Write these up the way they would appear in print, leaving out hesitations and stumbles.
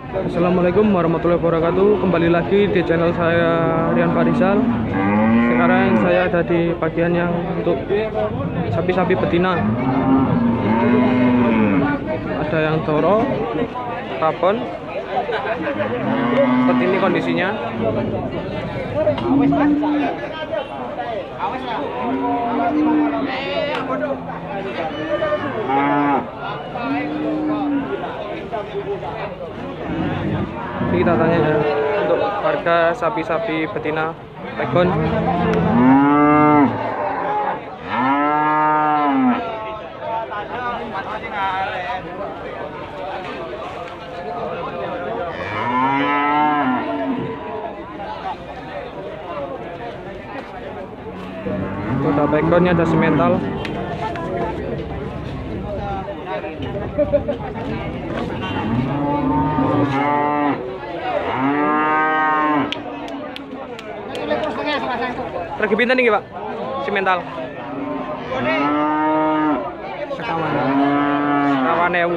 Assalamualaikum warahmatullahi wabarakatuh. Kembali lagi di channel saya, Rian Farizal. Sekarang saya ada di bagian yang untuk sapi-sapi betina. Ada yang toro, rabon. Seperti ini kondisinya. Jadi kita tanya ya, untuk harga sapi-sapi betina pegon. Untuk ada pegonnya, ada semental. Pergi pinten nih Pak? Semental. Sekawan ewu.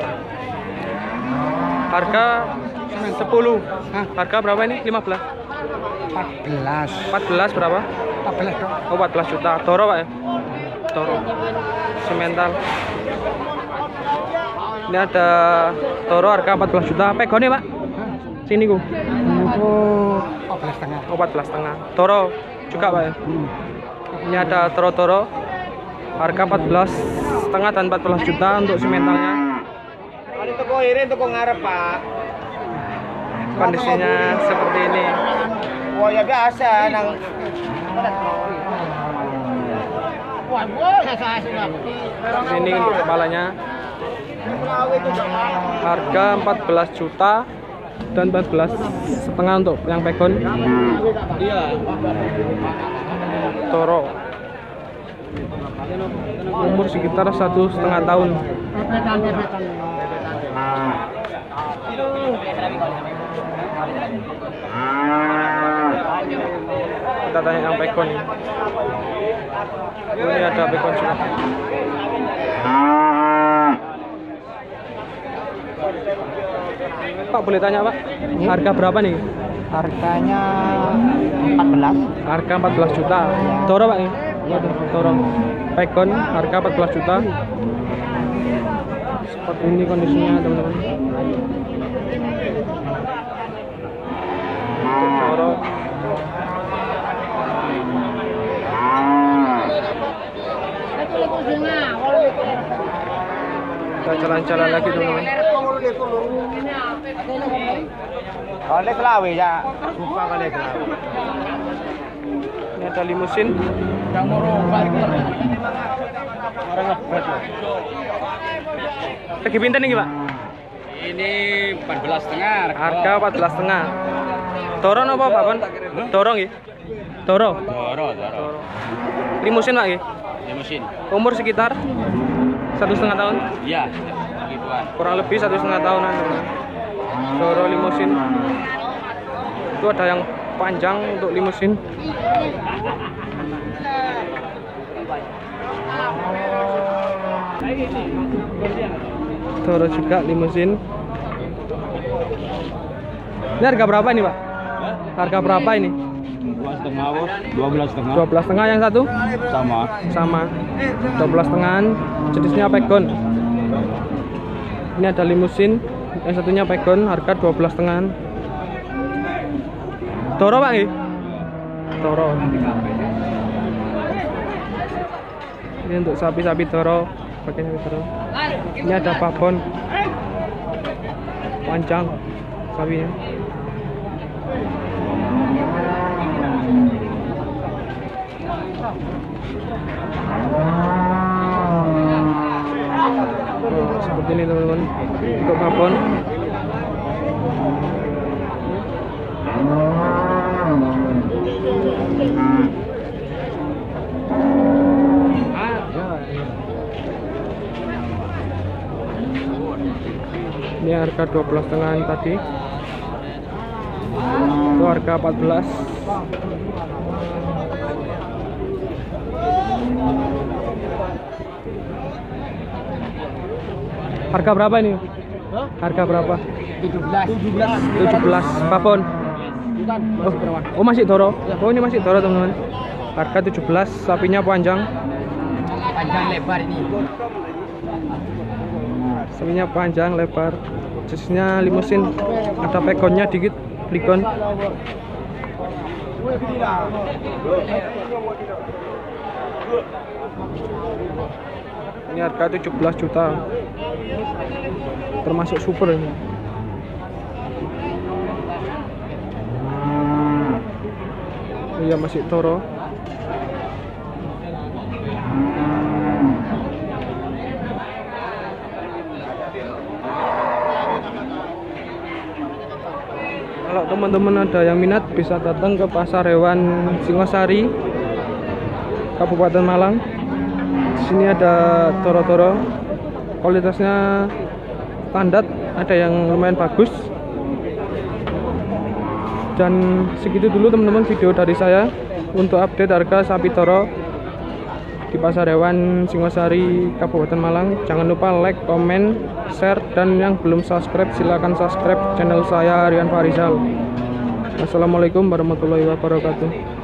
Harga 10. Harga berapa ini? 15. 14 berapa? 14 dong. Oh, 14 juta. Toro Pak ya? Toro. Semental. Ini ada toro harga 14 juta. Pegonnya Pak? Sini ku. Oh, 14,5. Oh, 14,5. Toro juga Pak ya? Ini ada toro-toro harga 14,5 dan 14 juta untuk sementalnya. Ada toko ini, toko ngarep Pak. Kondisinya seperti ini. Wah ya biasa nang. Ini untuk kepalanya. Harga 14 juta dan 14,5 untuk yang pegon. Iya. Toro. Umur sekitar 1,5 tahun. Kita tanya yang pegon. Ini ada pegon juga. Pak boleh tanya Pak, harga berapa nih? Harganya 14. Harga 14 juta. Toro Pak nih? Ya, Toro. Pegon harga 14 juta. Seperti ini kondisinya teman-teman. Untuk toro. Kita jalan-jalan lagi teman-teman. Oleh Kelawi ya. Lupa kali Kelawi. Ini ada limusin. Yang moro balik orang ngebet. Lagi pinten nih Pak? Ini 14,5. Harga 14,5. Toro apa Pak? Toro nggih. Toro. Doro. Limusin Pak nggih. Limusin. Umur sekitar 1,5 tahun. Iya. Gituan. Kurang lebih 1,5 tahunan. Toro limusin. Itu ada yang panjang untuk limusin. Toro juga limusin. Ini harga berapa ini Pak? Harga berapa ini? 12,5. 12,5 yang satu? Sama. 12,5 jenisnya pegon. Ini ada limusin, yang satunya pegon, harga 12,5. Toro Pak nggih? Toro. Ini untuk sapi-sapi toro, pakai sapi toro. Ini ada babon panjang sapinya. Seperti ini teman-teman untuk babon. Ini harga 12,5 tadi. Itu harga 14. Harga berapa ini? Harga berapa? 17. Papon. Bukan, masih perawan. Oh masih Toro. Oh ini masih Toro teman-teman. Harga 17, sapinya panjang. Panjang lebar ini. Sapinya panjang lebar. Jenisnya limusin. Ada pegonnya dikit, ligon. Ini harga 17 juta. Termasuk super ini. Iya masih Toro. Kalau teman-teman ada yang minat bisa datang ke Pasar Hewan Singosari, Kabupaten Malang. Di sini ada toro-toro, kualitasnya standar, ada yang lumayan bagus. Dan segitu dulu teman-teman video dari saya untuk update harga sapi toro di Pasar Hewan Singosari, Kabupaten Malang. Jangan lupa like, komen, share, dan yang belum subscribe silahkan subscribe channel saya Rian Farizal. Wassalamualaikum warahmatullahi wabarakatuh.